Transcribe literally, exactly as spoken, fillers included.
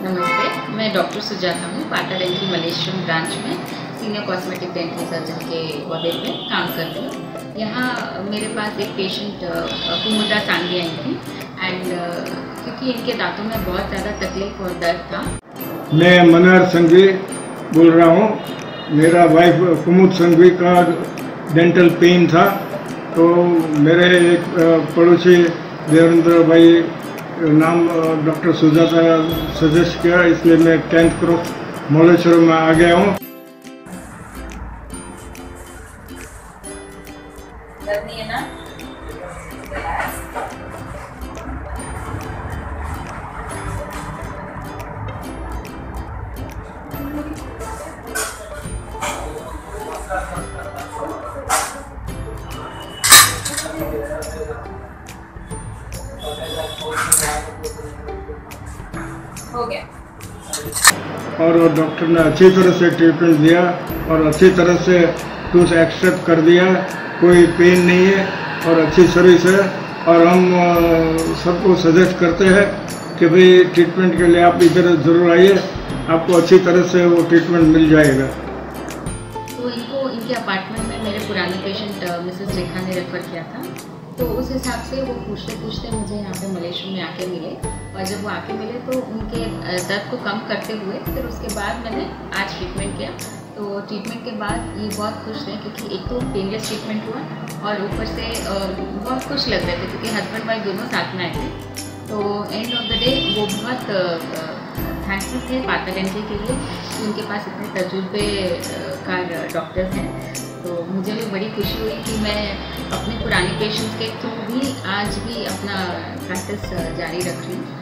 नमस्ते, मैं डॉक्टर सुजाता हूँ। पार्था डेंटल मलेशियन ब्रांच में सीनियर कॉस्मेटिक डेंटल सर्जन के ओहदे पे काम करती हूँ। यहाँ मेरे पास एक पेशेंट कुमुदा सांगी आई थी एंड क्योंकि इनके दांतों में बहुत ज़्यादा तकलीफ और दर्द था। मैं मनार संघवी बोल रहा हूँ। मेरा वाइफ कुमुद संघवी का डेंटल पेन था, तो मेरे एक पड़ोसी देवेंद्र भाई नाम डॉक्टर सुजाता सजेस्ट किया, इसलिए मैं टेंथ क्रॉस मलेश्वर में आ गया हूँ। हो गया। और डॉक्टर ने अच्छी तरह से ट्रीटमेंट दिया और अच्छी तरह से टूथ एक्सट्रैक्ट कर दिया। कोई पेन नहीं है और अच्छी सर्विस है। और हम सबको सजेस्ट करते हैं कि भाई ट्रीटमेंट के लिए आप इधर ज़रूर आइए, आपको अच्छी तरह से वो ट्रीटमेंट मिल जाएगा। तो इनको इनके अपार्टमेंट में मेरे पुराने पेशेंट मिसेस रेखा ने रेफ़र किया था, तो उस हिसाब से वो पूछते पूछते मुझे यहाँ पे मलेशिया में आके मिले। और जब वो आके मिले तो उनके दर्द को कम करते हुए फिर उसके बाद मैंने आज ट्रीटमेंट किया। तो ट्रीटमेंट के बाद ये बहुत खुश थे, क्योंकि एक तो पेनलेस ट्रीटमेंट हुआ और ऊपर से बहुत खुश लग रहे थे, क्योंकि हस्बैंड वाइफ दोनों साथ में आए थे। तो एंड ऑफ द डे वो बहुत थैंकफुल थे पार्था डेंटल के लिए कि उनके पास इतने तजुर्बे कार डॉक्टर्स हैं। तो मुझे भी बड़ी खुशी हुई कि मैं अपने पुराने पेशेंट्स के थ्रू भी आज भी अपना प्रैक्टिस जारी रख रही हूँ।